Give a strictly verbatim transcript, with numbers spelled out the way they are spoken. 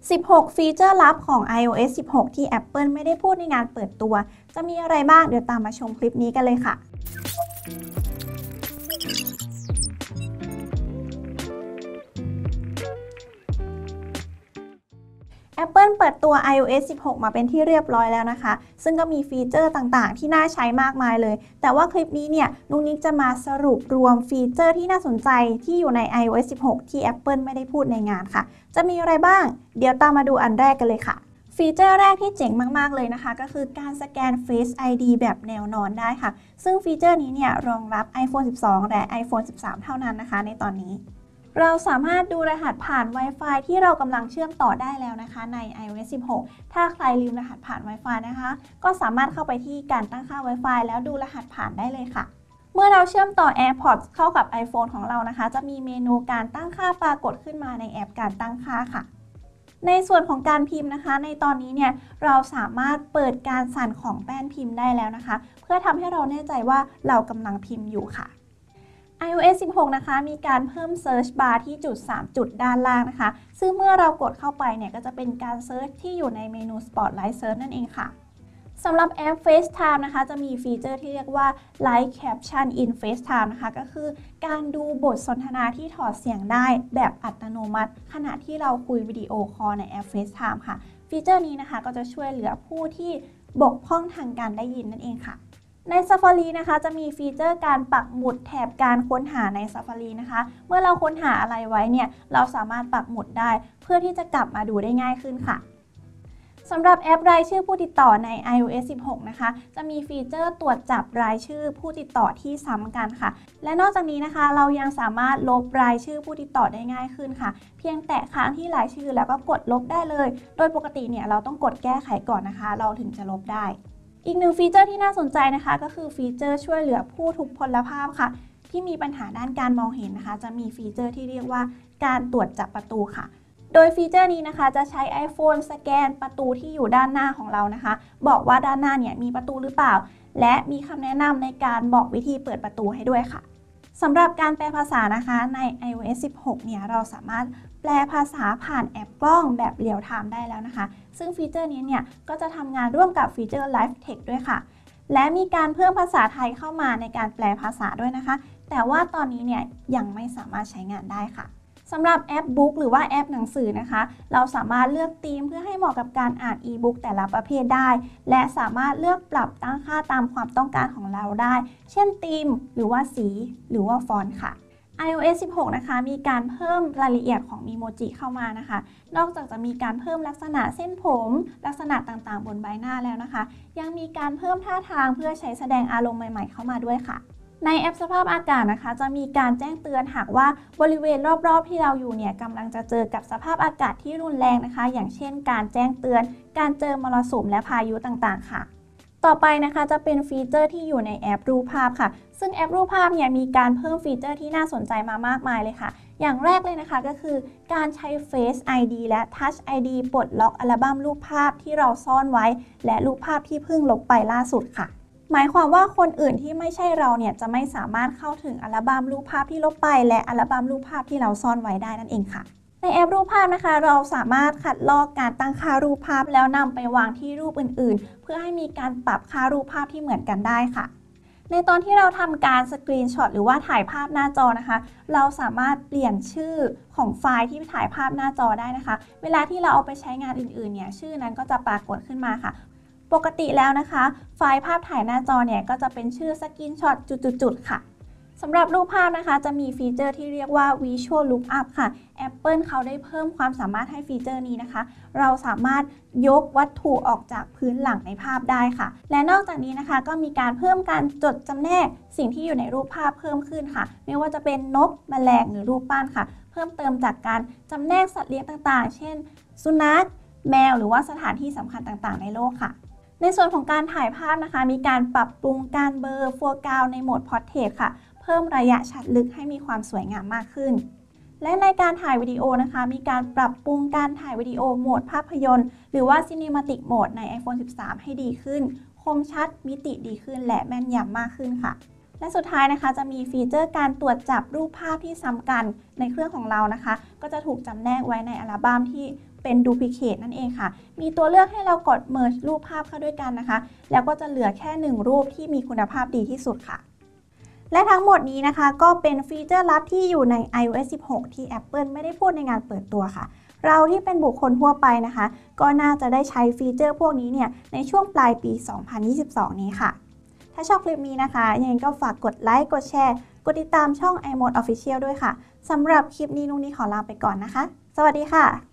สิบหก ฟีเจอร์ลับของ ไอ โอ เอส สิบหก ที่ Apple ไม่ได้พูดในงานเปิดตัวจะมีอะไรบ้างเดี๋ยวตามมาชมคลิปนี้กันเลยค่ะ Apple เปิดตัว ไอ โอ เอส สิบหก มาเป็นที่เรียบร้อยแล้วนะคะซึ่งก็มีฟีเจอร์ต่างๆที่น่าใช้มากมายเลยแต่ว่าคลิปนี้เนี่ยนุ๊กนิกจะมาสรุปรวมฟีเจอร์ที่น่าสนใจที่อยู่ใน ไอ โอ เอส สิบหก ที่ Apple ไม่ได้พูดในงานค่ะจะมีอะไรบ้างเดี๋ยวตามมาดูอันแรกกันเลยค่ะฟีเจอร์แรกที่เจ๋งมากๆเลยนะคะก็คือการสแกน Face ไอ ดี แบบแนวนอนได้ค่ะซึ่งฟีเจอร์นี้เนี่ยรองรับ iPhone สิบสอง และ iPhone สิบสาม เท่านั้นนะคะในตอนนี้เราสามารถดูรหัสผ่าน Wi-Fi ที่เรากำลังเชื่อมต่อได้แล้วนะคะใน ไอ โอ เอส สิบหก ถ้าใครลืมรหัสผ่าน Wi-Fi นะคะก็สามารถเข้าไปที่การตั้งค่า Wi-Fi แล้วดูรหัสผ่านได้เลยค่ะเมื่อเราเชื่อมต่อ AirPods เข้ากับ iPhone ของเรานะคะจะมีเมนูการตั้งค่าปรากฏขึ้นมาในแอปการตั้งค่าค่ะในส่วนของการพิมพ์นะคะในตอนนี้เนี่ยเราสามารถเปิดการสั่นของแป้นพิมพ์ได้แล้วนะคะเพื่อทำให้เราแน่ใจว่าเรากำลังพิมพ์อยู่ค่ะไอ โอ เอส สิบหก นะคะมีการเพิ่ม Search Bar ที่จุดสามจุดด้านล่างนะคะซึ่งเมื่อเรากดเข้าไปเนี่ยก็จะเป็นการ Search ที่อยู่ในเมนู Spotlight Search นั่นเองค่ะสำหรับแอป FaceTime นะคะจะมีฟีเจอร์ที่เรียกว่า Live Caption in FaceTime นะคะก็คือการดูบทสนทนาที่ถอดเสียงได้แบบอัตโนมัติขณะที่เราคุยวิดีโอคอลในแอป FaceTime ค่ะฟีเจอร์นี้นะคะก็จะช่วยเหลือผู้ที่บกพร่องทางการได้ยินนั่นเองค่ะใน Safari นะคะจะมีฟีเจอร์การปักหมุดแถบการค้นหาใน Safari นะคะเมื่อเราค้นหาอะไรไว้เนี่ยเราสามารถปักหมุดได้เพื่อที่จะกลับมาดูได้ง่ายขึ้นค่ะสำหรับแอปรายชื่อผู้ติดต่อใน ไอ โอ เอส สิบหก นะคะจะมีฟีเจอร์ตรวจจับรายชื่อผู้ติดต่อที่ซ้ำกันค่ะและนอกจากนี้นะคะเรายังสามารถลบรายชื่อผู้ติดต่อได้ง่ายขึ้นค่ะเพียงแตะค้างที่รายชื่อแล้วก็กดลบได้เลยโดยปกติเนี่ยเราต้องกดแก้ไขก่อนนะคะเราถึงจะลบได้อีกหนึ่งฟีเจอร์ที่น่าสนใจนะคะก็คือฟีเจอร์ช่วยเหลือผู้ทุพพลภาพค่ะที่มีปัญหาด้านการมองเห็นนะคะจะมีฟีเจอร์ที่เรียกว่าการตรวจจับประตูค่ะโดยฟีเจอร์นี้นะคะจะใช้ iPhone สแกนประตูที่อยู่ด้านหน้าของเรานะคะบอกว่าด้านหน้าเนี่ยมีประตูหรือเปล่าและมีคำแนะนำในการบอกวิธีเปิดประตูให้ด้วยค่ะสำหรับการแปลภาษานะคะใน ไอ โอ เอส สิบหก เนี่ยเราสามารถแปลภาษาผ่านแอปกล้องแบบเรียลไทม์ได้แล้วนะคะซึ่งฟีเจอร์นี้เนี่ยก็จะทำงานร่วมกับฟีเจอร์ Live Text ด้วยค่ะและมีการเพิ่มภาษาไทยเข้ามาในการแปลภาษาด้วยนะคะแต่ว่าตอนนี้เนี่ยยังไม่สามารถใช้งานได้ค่ะสำหรับแอปบุ๊กหรือว่าแอปหนังสือนะคะเราสามารถเลือกธีมเพื่อให้เหมาะกับการอ่านอีบุ๊กแต่ละประเภทได้และสามารถเลือกปรับตั้งค่าตามความต้องการของเราได้เช่นธีมหรือว่าสีหรือว่าฟอนต์ค่ะ ไอ โอ เอส สิบหก นะคะมีการเพิ่มรายละเอียดของอีโมจิเข้ามานะคะนอกจากจะมีการเพิ่มลักษณะเส้นผมลักษณะต่างๆบนใบหน้าแล้วนะคะยังมีการเพิ่มท่าทางเพื่อใช้แสดงอารมณ์ใหม่ๆเข้ามาด้วยค่ะในแอปสภาพอากาศนะคะจะมีการแจ้งเตือนหากว่าบริเวณรอบๆที่เราอยู่เนี่ยกำลังจะเจอกับสภาพอากาศที่รุนแรงนะคะอย่างเช่นการแจ้งเตือนการเจอมรสุมและพายุต่างๆค่ะต่อไปนะคะจะเป็นฟีเจอร์ที่อยู่ในแอปรูปภาพค่ะซึ่งแอปรูปภาพเนี่ยมีการเพิ่มฟีเจอร์ที่น่าสนใจมามากมายเลยค่ะอย่างแรกเลยนะคะก็คือการใช้ Face ไอ ดี และ Touch ไอ ดี ปลดล็อกอัลบั้มรูปภาพที่เราซ่อนไว้และรูปภาพที่เพิ่งลบไปล่าสุดค่ะหมายความว่าคนอื่นที่ไม่ใช่เราเนี่ยจะไม่สามารถเข้าถึงอัลบั้มรูปภาพที่ลบไปและอัลบั้มรูปภาพที่เราซ่อนไว้ได้นั่นเองค่ะในแอปรูปภาพนะคะเราสามารถคัดลอกการตั้งค่ารูปภาพแล้วนำไปวางที่รูปอื่นๆเพื่อให้มีการปรับค่ารูปภาพที่เหมือนกันได้ค่ะในตอนที่เราทำการสกรีนช็อตหรือว่าถ่ายภาพหน้าจอนะคะเราสามารถเปลี่ยนชื่อของไฟล์ที่ถ่ายภาพหน้าจอได้นะคะเวลาที่เราเอาไปใช้งานอื่นๆเนี่ยชื่อนั้นก็จะปรากฏขึ้นมาค่ะปกติแล้วนะคะไฟล์ภาพถ่ายหน้าจอเนี่ยก็จะเป็นชื่อสกรีนช็อตจุดๆๆค่ะสำหรับรูปภาพนะคะจะมีฟีเจอร์ที่เรียกว่า Visual Lookup ค่ะ Apple เขาได้เพิ่มความสามารถให้ฟีเจอร์นี้นะคะเราสามารถยกวัตถุออกจากพื้นหลังในภาพได้ค่ะและนอกจากนี้นะคะก็มีการเพิ่มการจดจำแนกสิ่งที่อยู่ในรูปภาพเพิ่มขึ้นค่ะไม่ว่าจะเป็นนกแมลงหรือรูปปั้นค่ะเพิ่มเติมจากการจำแนกสัตว์เลี้ยงต่างๆเช่นสุนัขแมวหรือว่าสถานที่สำคัญต่างๆในโลกค่ะในส่วนของการถ่ายภาพนะคะมีการปรับปรุงการเบลอ foreground ในโหมด Portrait ค่ะเพิ่มระยะชัดลึกให้มีความสวยงามมากขึ้นและในการถ่ายวิดีโอนะคะมีการปรับปรุงการถ่ายวิดีโอโหมดภาพยนตร์หรือว่า Cinematic Mode ใน iPhone สิบสาม ให้ดีขึ้นคมชัดมิติดีขึ้นและแม่นยำมากขึ้นค่ะและสุดท้ายนะคะจะมีฟีเจอร์การตรวจจับรูปภาพที่ซ้ำกันในเครื่องของเรานะคะก็จะถูกจำแนกไว้ในอัลบั้มที่เป็น Duplicate นั่นเองค่ะมีตัวเลือกให้เรากด Merge รูปภาพเข้าด้วยกันนะคะแล้วก็จะเหลือแค่หนึ่งรูปที่มีคุณภาพดีที่สุดค่ะและทั้งหมดนี้นะคะก็เป็นฟีเจอร์ลับที่อยู่ใน ไอ โอ เอส สิบหก ที่ Apple ไม่ได้พูดในงานเปิดตัวค่ะเราที่เป็นบุคคลทั่วไปนะคะก็น่าจะได้ใช้ฟีเจอร์พวกนี้เนี่ยในช่วงปลายปี สองพันยี่สิบสอง นี้ค่ะถ้าชอบคลิปนี้นะคะยังไงก็ฝากกดไลค์กดแชร์กดติดตามช่อง iMode Official ด้วยค่ะสำหรับคลิปนี้นุ้งนี้ขอลาไปก่อนนะคะสวัสดีค่ะ